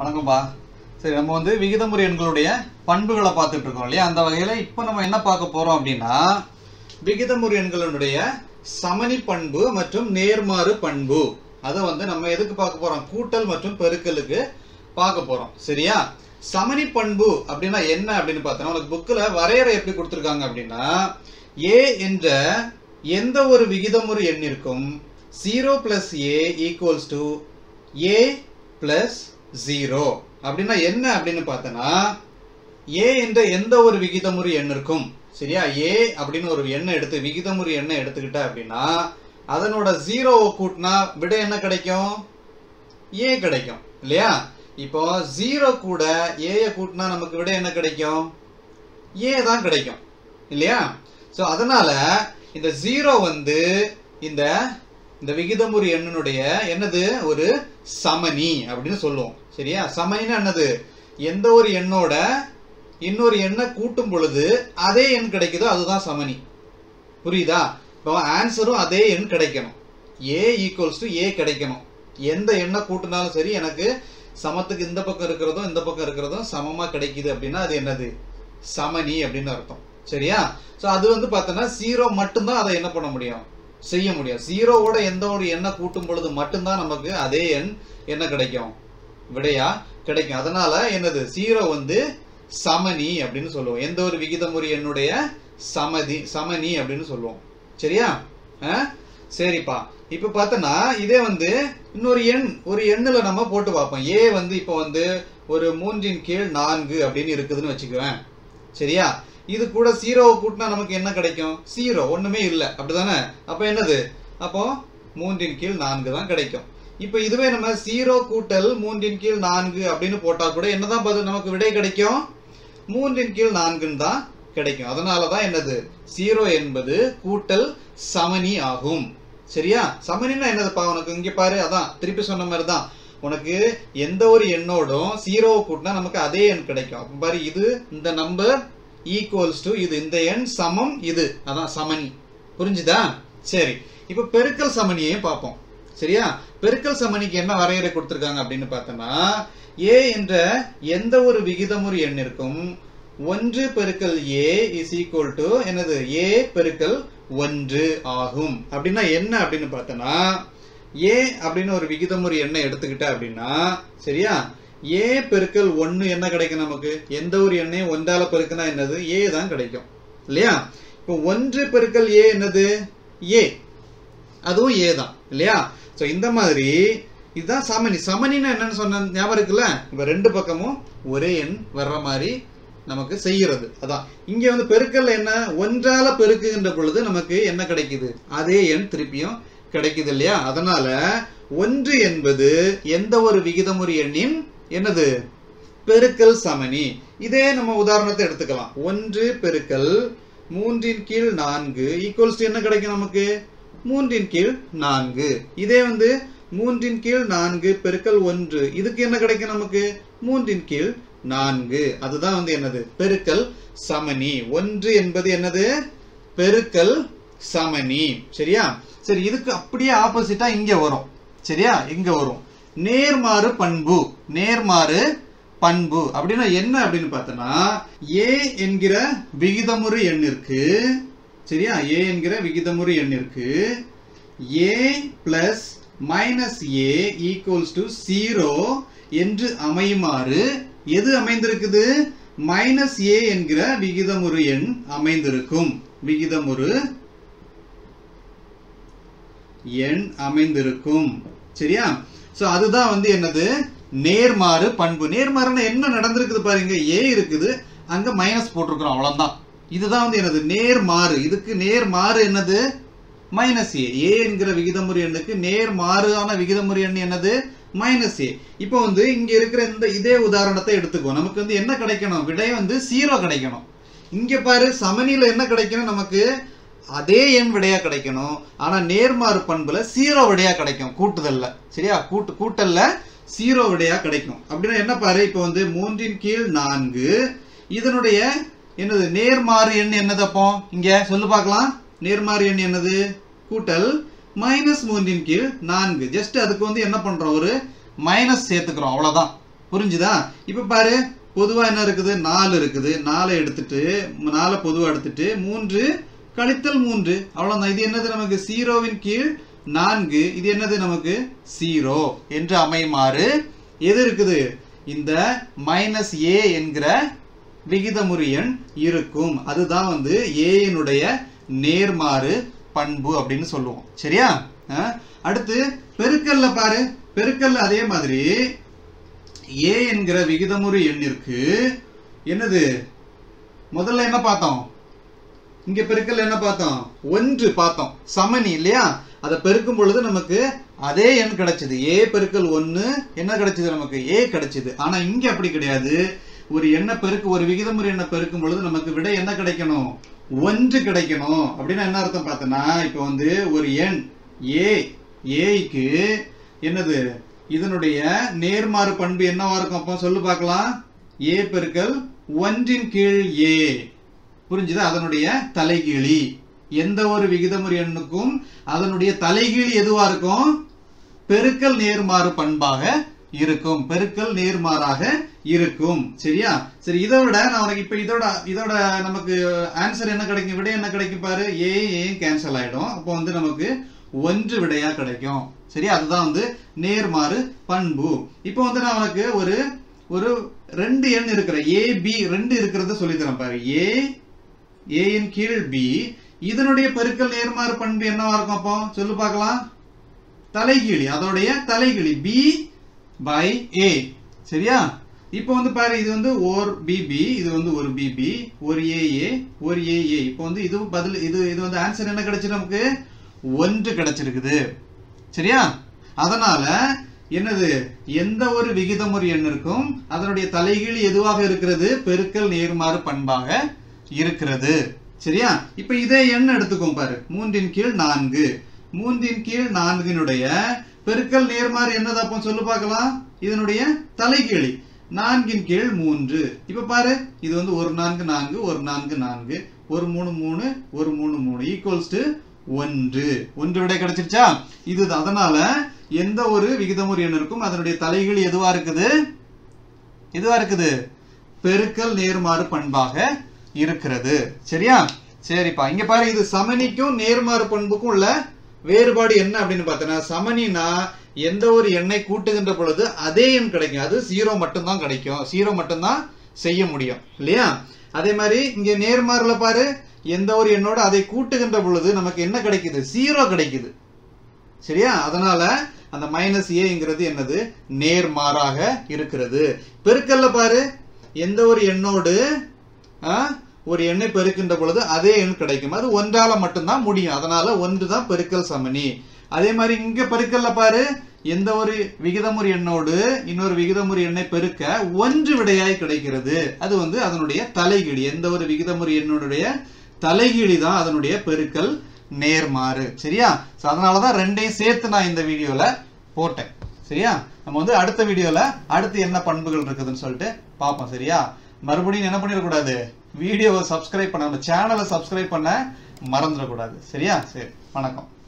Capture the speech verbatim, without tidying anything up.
வணக்கம்பா. சரி, நம்ம வந்து விகிதமுறு எண்களுடைய பண்புகளை பார்த்துட்டு இருக்கோம் இல்லையா? அந்த வகையில் இப்போ நம்ம என்ன பார்க்க போறோம் அப்படின்னா, விகிதமுறு எண்களுடைய சமனி பண்பு மற்றும் நேர்மாறு பண்பு. அதை வந்து நம்ம எதுக்கு பார்க்க போறோம்? கூட்டல் மற்றும் பெருக்கலுக்கு பார்க்க போறோம். சரியா? சமனி பண்பு அப்படின்னா என்ன அப்படின்னு பார்த்தோம்னா, உங்களுக்கு புக்கில் வரையறை எப்படி கொடுத்துருக்காங்க அப்படின்னா, ஏ என்ற எந்த ஒரு விகிதமுறு எண்ணிற்கும் zero plus A equals to A plus zero. அப்படின்னா என்ன அப்படின்னு பார்த்தோன்னா, ஏ என்ற எந்த ஒரு விகிதமுறு எண்ணிற்கும், சரியா, ஏ அப்படின்னு ஒரு எண்ணை எடுத்து விகிதமுறு எண்ணை எடுத்துக்கிட்ட அப்படின்னா அதனோட ஜீரோவை கூட்டினா விட என்ன கிடைக்கும்? ஏ கிடைக்கும் இல்லையா? இப்போ ஜீரோ கூட ஏயை கூட்டினா நமக்கு விட என்ன கிடைக்கும்? ஏ தான் கிடைக்கும் இல்லையா? ஸோ அதனால இந்த ஜீரோ வந்து இந்த இந்த விகிதமுறு எண்ணினுடைய என்னது? ஒரு சமனி அப்படின்னு சொல்லுவோம். சரியா? சமனின்னா என்னது? எந்த ஒரு எண்ணோட இன்னொரு எண்ணை கூட்டும் பொழுது அதே எண் கிடைக்குதோ அதுதான் சமனி. புரியுதா? இப்போ ஆன்சரும் அதே எண் கிடைக்கணும். ஏ ஈக்குவல்ஸ் டு ஏ கிடைக்கணும். எந்த எண்ணை கூட்டினாலும் சரி, எனக்கு சமத்துக்கு இந்த பக்கம் இருக்கிறதும் இந்த பக்கம் இருக்கிறதும் சமமா கிடைக்குது அப்படின்னா அது என்னது? சமனி அப்படின்னு அர்த்தம். சரியா? ஸோ அது வந்து பார்த்தோன்னா ஜீரோ மட்டும்தான் அதை என்ன பண்ண முடியும்? செய்ய முடியும். ஜீரோவோட எந்த ஒரு எண்ணை கூட்டும் பொழுது மட்டும்தான் நமக்கு அதே எண் என்ன கிடைக்கும்? விடையா கிடைக்கும். அதனால என்னது? ஜீரோ வந்து சமனி அப்படின்னு சொல்லுவோம். எந்த ஒரு விகிதமுறு எண்ணுடைய சமதி சமனி அப்படின்னு சொல்லுவோம். சரியா? சரிப்பா. இப்ப பார்த்தோன்னா இதே வந்து இன்னொரு எண் ஒரு எண்ணுல நம்ம போட்டு பார்ப்போம். ஏ வந்து இப்போ வந்து ஒரு மூன்றின் கீழ் நான்கு அப்படின்னு இருக்குதுன்னு வச்சுக்குவேன். சரியா? இது கூட ஜீரோவை கூட்டினா நமக்கு என்ன கிடைக்கும்? ஜீரோ, ஒண்ணுமே இல்லை. அப்படிதானே? அப்ப என்னது? அப்போ மூன்றின் கீழ் நான்கு தான் கிடைக்கும். இப்ப இதுவே நம்ம ஜீரோ கூட்டல் மூன்றின் கீழ் நான்கு அப்படின்னு போட்டா கூட என்னதான் பதில் நமக்கு விடை கிடைக்கும்? மூன்றின் கீழ் நான்குன்னு தான் கிடைக்கும். அதனாலதான் என்னது? ஜீரோ என்பது கூட்டல் சமனி ஆகும். சரியா? சமனின்னா என்னதுப்பா? உனக்கு இங்க பாரு, அதான் திருப்பி சொன்ன மாதிரி தான். உனக்கு எந்த ஒரு எண்ணோடும் ஜீரோவை கூட்டினா நமக்கு அதே எண் கிடைக்கும். அப்ப பாரு, இது இந்த நம்பர் ஈக்குவல்ஸ் டு இது, இந்த எண் சமம் இது, அதான் சமனி. புரிஞ்சுதா? சரி, இப்ப பெருக்கல் சமனியையும் பார்ப்போம். சரியா? பெருக்கல் சமனிக்கு என்ன வரையறை கொடுத்திருக்காங்க அப்படின்னு பார்த்தோம்னா, ஏ என்ற எந்த ஒரு விகிதமுறு எண்ணிற்கும் ஒன்று பெருக்கல் ஏ இஸ் ஈக்குவல் டு என்னது? ஏ பெருக்கல் ஒன்று ஆகும். அப்படின்னா என்ன அப்படின்னு பார்த்தோம்னா, ஏ அப்படின்னு ஒரு விகிதமுறு எண்ணை எடுத்துக்கிட்ட அப்படின்னா, சரியா, ஏ பெருக்கல் ஒன்னு என்ன கிடைக்கும் நமக்கு? எந்த ஒரு எண்ணையும் ஒன்றால பெருக்குனா என்னது? ஏ தான் கிடைக்கும் இல்லையா? இப்போ ஒன்று பெருக்கல் ஏ என்னது? ஏ, அதுவும் ஏ தான் இல்லையா? சோ இந்த மாதிரி இதுதான் சமனி. சமனின்னா என்னன்னு சொன்ன ஞாபகம் இருக்குல்ல? இப்ப ரெண்டு பக்கமும் ஒரே எண் வர்ற மாதிரி நமக்கு செய்யறது. அதான் இங்க வந்து பெருக்கல் என்ன? ஒன்றால பெருக்குகின்ற பொழுது நமக்கு என்ன கிடைக்குது? அதே எண் திருப்பியும் கிடைக்குது இல்லையா? அதனால ஒன்று என்பது எந்த ஒரு விகிதமுறு எண்ணின் என்னது? பெருக்கல் சமனி. இதே நம்ம உதாரணத்தை எடுத்துக்கலாம். ஒன்று பெருக்கல் மூன்றின் கீழ் நான்கு ஈக்குவல்ஸ் என்ன கிடைக்கும் நமக்கு? மூன்றின் கீழ் நான்கு. இதே வந்து மூன்றின் கீழ் நான்கு பெருக்கல் ஒன்று, இதுக்கு என்ன கிடைக்கும் நமக்கு? மூன்றின் கீழ் நான்கு. அதுதான் வந்து என்னது? பெருக்கல் சமனி. ஒன்று என்பது என்னது? பெருக்கல் சமனி. சரியா? சரி, இதுக்கு அப்படியே ஆப்போசிட்டா இங்க வரும். சரியா? இங்க வரும் நேர்மாறு பண்பு. நேர்மாறு பண்பு அப்படின்னா என்ன அப்படின்னு பார்த்தோம்னா, ஏ என்கிற விகிதமுறு எண்ணிற்கு, சரியா, ஏ என்கிற விகிதமுறு எண்ணிற்கு A plus minus A equals to zero என்று அமையுமாறு எது அமைந்திருக்குது? மைனஸ் ஏ என்கிற விகிதமுறு எண் அமைந்திருக்கும். விகிதமுறு எண் அமைந்திருக்கும். சரியா? சோ அதுதான் வந்து என்னது? நேர்மாறு பண்பு. நேர்மாறுனா என்ன நடந்திருக்குது பாருங்க. ஏ இருக்குது, அங்க மைனஸ் போட்டிருக்கிறோம், அவ்வளவுதான். இதுதான் வந்து என்னது? நேர்மாறு. இதுக்கு நேர்மாறு என்னது? மைனஸ் ஏ. ஏ என்கிற விகிதமுறு எண்ணுக்கு நேர்மாறான விகிதமுறு எண் என்னது? Minus A. இப்போ வந்து இங்க இருக்கிற இந்த இதே உதாரணத்தை எடுத்துக்கோ. நமக்கு வந்து என்ன கிடைக்கணும்? விடை வந்து ஜீரோ கிடைக்கணும். இங்க பாரு, சமனில என்ன கிடைக்கணும் நமக்கு? அதே எண் விடையா கிடைக்கணும். ஆனா நேர்மாறு பண்புல ஜீரோ விடையா கிடைக்கும். கூட்டுதல்ல, சரியா, கூட்டு கூட்டல்ல ஜீரோ விடையா கிடைக்கும். அப்படின்னா என்ன பாரு, இப்ப வந்து மூன்றின் கீழ் நான்கு இதனுடைய என்னது? நேர்மாறு எண் என்னது? அப்போ இங்க சொல்லு பார்க்கலாம். நேர்மாறு எண் என்னது? கூட்டல் மைனஸ் மூன்றின் கீழ் நான்கு. ஜஸ்ட் அதுக்கு வந்து என்ன பண்றோம்? ஒரு மைனஸ் சேர்த்துக்கிறோம், அவ்வளவுதான். புரிஞ்சுதா? இப்ப பாரு, பொதுவா என்ன இருக்குது, நாலு இருக்குது. நாலை எடுத்துட்டு நாலை பொதுவா எடுத்துட்டு மூன்று கழித்தல் மூன்று, அவ்வளவுதான். இது என்னது நமக்கு ஜீரோவின் கீழ் நான்கு. இது என்னது நமக்கு ஜீரோ என்று அமையுமாறு எது இருக்குது, இந்த மைனஸ் ஏ என்கிற விகிதமுறு எண் இருக்கும். அதுதான் வந்து ஏனுடைய நேர்மாறு பண்பு அப்படின்னு சொல்லுவோம். சரியா? அடுத்து பெருக்கல்ல பாரு, பெருக்கல்ல அதே மாதிரி ஏ என்கிற விகிதமுறு எண்ணிற்கு என்னது, முதல்ல என்ன பார்த்தோம், இங்க பெருக்கல் என்ன பார்த்தோம், ஒன்று பார்த்தோம், சமணி இல்லையா? அதை பெருக்கும் பொழுது நமக்கு அதே எண் கிடைச்சது, ஏ பெருக்கல் ஒன்னு என்ன கிடைச்சது நமக்கு, ஏ கிடைச்சது. ஆனா இங்க அப்படி கிடையாது. ஒரு எண்ணை பெருக்கு, ஒரு விகிதமுறை எண்ணை பெருக்கும் பொழுது நமக்கு விட என்ன கிடைக்கணும், ஒன்று கிடைக்கணும். அப்படின்னா என்ன அர்த்தம் பார்த்தோன்னா, இப்ப வந்து ஒரு எண் ஏ, ஏக்கு என்னது, இதனுடைய நேர்மாறு பண்பு என்னவா இருக்கும், அப்ப சொல்லு பார்க்கலாம், ஏ பெருக்கல் ஒன்றின் கீழ் ஏ. புரிஞ்சுதா? அதனுடைய தலைகீழி. எந்த ஒரு விகிதமுறு எண்ணுக்கும் அதனுடைய தலைகீழி எதுவா இருக்கும், பெருக்கல் நேர்மாறு பண்பாக இருக்கும், பெருக்கல் நேர்மாறாக இருக்கும். சரியா? சரி, இதை விட நான் உனக்கு இப்ப இதோட இதோட நமக்கு ஆன்சர் என்ன கிடைக்கும், விடை என்ன கிடைக்கும் பாரு, ஏ ஏ கேன்சல் ஆயிடும். அப்போ வந்து நமக்கு ஒன்று விடையா கிடைக்கும். சரி, அதுதான் வந்து நேர்மாறு பண்பு. இப்போ வந்து நான் உனக்கு ஒரு ஒரு ரெண்டு எண் இருக்கிற ஏ பி ரெண்டு இருக்கிறத சொல்லி தரேன் பாரு. ஏ ஏன் கீழ் பி, இதனுடைய பெருக்கல் நேர்மாறு பண்பு என்னவா இருக்கும், அப்போ சொல்லு பார்க்கலாம், தலைகீழி, அதோடைய தலைகீழி பி பை ஏ. சரியா? இப்போ வந்து பாரு, இது வந்து ஒரு பிபி, இது வந்து ஒரு பிபி, ஒரு ஏஏ, ஒரு ஏஏ. இப்போ வந்து இது பதில், இது இது வந்து ஆன்சர் என்ன கிடைச்சு நமக்கு, ஒன்று கிடைச்சிருக்குது. சரியா? அதனால என்னது, எந்த ஒரு விகிதமுறு எண்ணிற்கும் அதனுடைய தலைகீழ் எதுவாக இருக்கிறது, பெருக்கல் நேர்மாறு பண்பாக இருக்கிறது. சரியா? இப்ப இதே எண் எடுத்துக்கோங்க பாரு, மூன்றின் கீழ் நான்கு. மூன்றின் கீழ் நான்கினுடைய பெருக்கல் நேர்மாறு என்னது, அப்போ சொல்லு பார்க்கலாம், இதனுடைய தலைகீழி நான்கின் கீழ் மூன்று. இப்ப பாரு, இது வந்து ஒரு நான்கு நான்கு, ஒரு நான்கு நான்கு, ஒரு மூணு மூணு, ஒரு மூணு மூணு ஈக்குவல்ஸ் டு ஒன்று. ஒன்று விடை கிடைச்சிருச்சா? இது அதனால எந்த ஒரு விகிதமுறு எண்ணிற்கும் அதனுடைய தலைகீழ் எதுவா இருக்குது, எதுவா இருக்குது, பெருக்கல் நேர்மாறு பண்பாக இருக்கிறது. சரியா? சரிப்பா, இங்க பாரு, இது சமணிக்கும் நேர்மாறு பண்புக்கும் உள்ள வேறுபாடு என்ன அப்படின்னு பார்த்தோன்னா, சமணினா எந்த ஒரு எண்ணை கூட்டுகின்ற பொழுது அதே எண் கிடைக்கும், அது ஜீரோ மட்டும்தான் கிடைக்கும், ஜீரோ மட்டும்தான் செய்ய முடியும் இல்லையா? அதே மாதிரி இங்க நேர்மாறுல பாரு, எந்த ஒரு எண்ணோட அதை கூட்டுகின்ற பொழுது நமக்கு என்ன கிடைக்குது, ஜீரோ கிடைக்குது. சரியா? அதனால அந்த மைனஸ் ஏங்கிறது என்னது, நேர்மாறாக இருக்கிறது. பெருக்கல்ல பாரு, எந்த ஒரு எண்ணோடு ஒரு எண்ணை பெருக்கின்ற பொழுது அதே எண் கிடைக்கும், அது ஒன்றால மட்டும்தான் முடியும். அதனால ஒன்று தான் பெருக்கல் சமணி. அதே மாதிரி இங்க பெருக்கல்ல பாரு, எந்த ஒரு விகிதமுறு எண்ணோடு இன்னொரு விகிதமுறு எண்ணை பெருக்க ஒன்று விடையாய் கிடைக்கிறது, அது வந்து அதனுடைய தலைகீழி. எந்த ஒரு விகிதமுறு எண்ணுடைய தலைகீழி தான் அதனுடைய பெருக்கல் நேர்மாறு. சரியா? அதனாலதான் ரெண்டையும் சேர்த்து நான் இந்த வீடியோல போட்டேன். சரியா? நம்ம வந்து அடுத்த வீடியோல அடுத்து என்ன பண்புகள் இருக்குதுன்னு சொல்லிட்டு பார்ப்போம். சரியா? மறுபடியும் என்ன பண்ணிடக்கூடாது, வீடியோவை சப்ஸ்கிரைப் பண்ண, நம்ம சேனலை சப்ஸ்கிரைப் பண்ண மறந்துடக்கூடாது. சரியா? சரி, வணக்கம்.